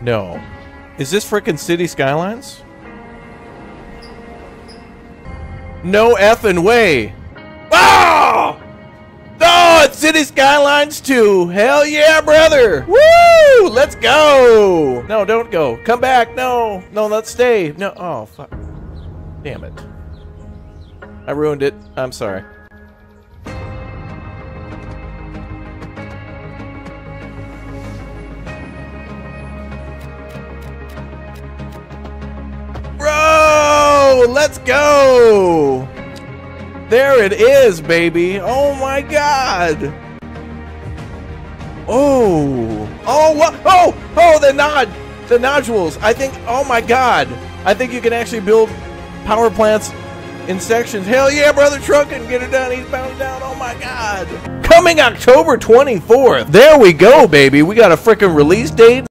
No. Is this frickin' City Skylines? No effing way. Oh! Oh, it's City Skylines 2. Hell yeah, brother. Woo! Let's go. No, don't go. Come back. No. No, let's stay. No. Oh, fuck. Damn it. I ruined it. I'm sorry. Bro, let's go. There it is, baby. Oh my god. Oh. Oh, what? Oh, oh, the nodules. I think, oh my god. I think you can actually build power plants in sections. Hell yeah, brother truckin'. Get it done. He's bound down. Oh my god. Coming October 24th. There we go, baby. We got a freaking release date.